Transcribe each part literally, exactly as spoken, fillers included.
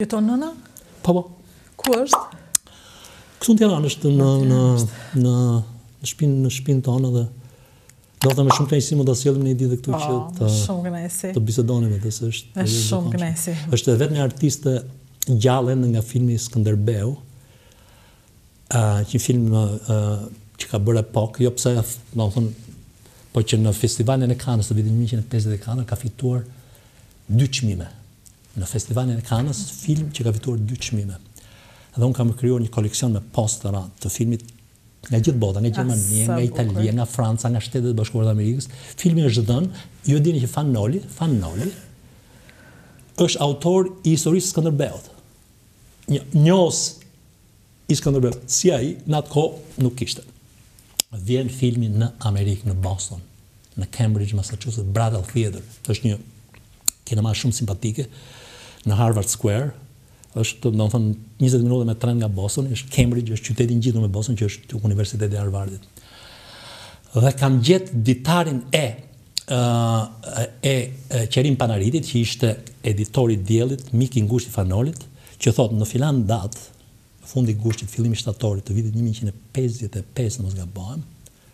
Jeton Nëna? Po, po. Ku është? Këtu në Tiranë është në në në në shtëpinë në shtëpinë tonë dhe do të më shumë kënaqësi më ta sjellim në një ditë këtu që të shumë kënaqësi. Të bisedonim me të, se është Është shumë kënaqësi. Është vetmja artiste gjallë nga filmi Skënderbeu. Uh, që film uh, që ka bërë epokë, jo pse, do të thonë, po që në festivalin e Kanës të vitit një mijë e pesëdhjetë e katër ka fituar dy çmime. Në festivalin e Kanës, film që ka fituar dy çmime. Dhe unë kam krijuar një koleksion me postera të filmit nga gjithë bota, nga Gjermania, nga Italia, nga Franca, nga Shtetet e Bashkuara të Amerikës. Filmi është dhënë, ju e dini që Fanoli, Fanoli është autor i historisë së Skënderbeut. Një njohës i Skënderbeu, si ai, në atë kohë nuk kishte. Vjen filmi në Amerikë, në Boston, në Cambridge, Massachusetts, Brattle Theater. Është një kinema shumë simpatike, në Harvard Square, është, do të thonë, njëzet minuta me tren nga Boston, është Cambridge, është qyteti i ngjitur me Boston, që është Universiteti i Harvardit. Dhe kam gjetë ditarin e uh, e, e Qerim Panaritit, që ishte editori i Diellit, mik i ngushtë i Fanolit, që thotë në filan datë, fundi gushtit, fillimi shtatorit të vitit një mijë e pesëdhjetë e pesë, në mos gabohem,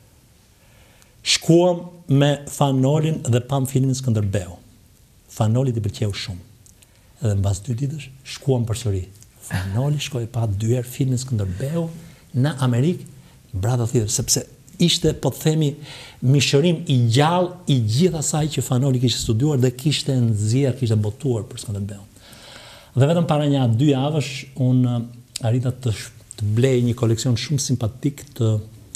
shkuam me Fanolin dhe pam filmin Skënderbeu. Fanolit i pëlqeu shumë. Edhe mbas dy ditësh shkuam përsëri. Fanoli shkoi pa dy herë filmin Skënderbeu në Amerikë, brata thithë, sepse ishte, po të themi, mishërim i gjallë i gjithë asaj që Fanoli kishte studiuar dhe kishte nxjerr, kishte botuar për Skënderbeu. Dhe vetëm para një dy javësh unë arrita të, të blej një koleksion shumë simpatik të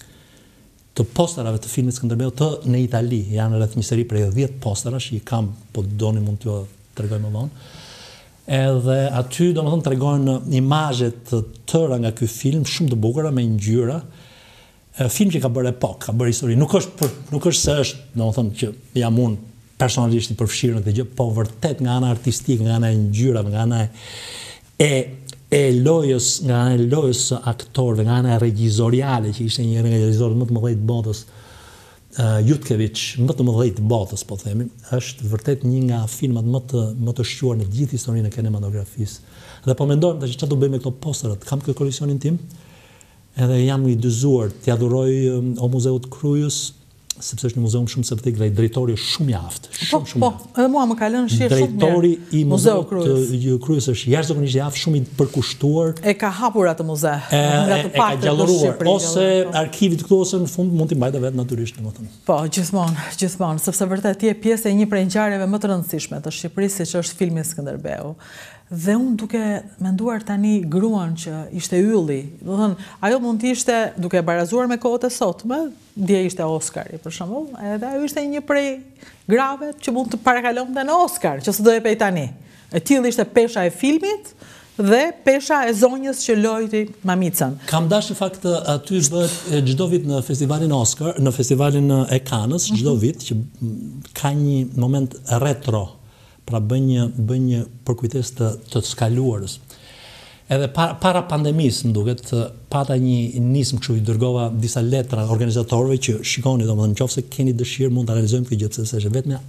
të posterave të filmit Skënderbeu të në Itali. Janë rreth një seri prej dhjetë posterash, i kam, po doni mund t'ju tregoj më vonë. Edhe aty domethënë tregojnë imazhe të tëra nga ky film, shumë të bukura me ngjyra. Film që ka bërë epokë, ka bërë histori. Nuk është për, nuk është se është, domethënë që jam unë personalisht i përfshirë në këtë gjë, po vërtet nga ana artistike, nga ana e ngjyrave, nga ana e e lojës, nga ana e lojës së aktorëve, nga ana e regjizoriale, që ishte një nga regjizorët më të mëdhenj të botës, uh, Jutkeviç, më të mëdhenj të botës, po themi, është vërtet një nga filmat më të më të shquar në gjithë historinë e kinematografisë. Dhe po mendojmë tash çfarë do bëjmë me këto posterat. Kam këtë koleksionin tim, edhe jam i dëzuar t'ia dhuroj um, o Muzeut Krujës, sepse është një muzeum shumë septik dhe drejtori është shumë i aftë, shumë shumë. Po, po, edhe mua më ka lënë shije shumë mirë. Drejtori i Muzeut të Krujës është jashtëzakonisht i aftë, shumë i përkushtuar. E ka hapur atë muze, nga të e ka gjallëruar, ose arkivit këtu ose në fund mund t'i mbajtë vetë natyrisht, domethënë. Po, gjithmonë, gjithmonë, sepse vërtet je pjesë e një prej ngjarjeve më të rëndësishme të Shqipërisë, siç është filmi Skënderbeu. Dhe unë duke menduar tani gruan që ishte ylli, do thënë, ajo mund të ishte, duke barazuar me kohët e sotme, dje ishte Oscari, për shembull, edhe ajo ishte një prej grave që mund të parakalonte në Oscar, që s'do e pej tani. E tillë ishte pesha e filmit dhe pesha e zonjës që lojti mamicën. Kam dashur në fakt aty bëhet çdo vit në festivalin Oscar, në festivalin e Kanës, çdo vit që ka një moment retro. Pra bën një, bën një përkujtes të, të skaluarës. Edhe para, para pandemisë, më duket, pata një nismë kështu, i dërgova disa letra organizatorëve që shikoni, domethënë, nëse keni dëshirë mund ta realizojmë këtë gjë, sepse është vetëm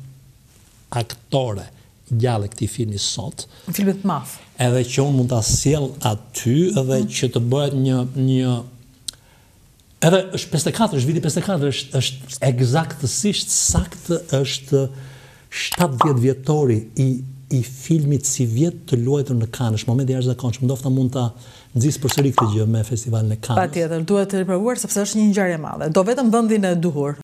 aktore gjallë këtij filmi sot. Filmit të madh. Edhe që unë mund ta sjell aty edhe mm. që të bëhet një një edhe është pesëdhjetë e katër, është viti pesëdhjetë e katër, është është eksaktësisht saktë është shtatëdhjetë vjetori i, i filmit si vjet të luajtur në Kanës, momenti i jashtëzakonshëm, ndofta mund ta nxjis përsëri këtë gjë me festivalin e Kanës. Patjetër, duhet të riprovuar sepse është një ngjarje e madhe. Do vetëm vendin e duhur,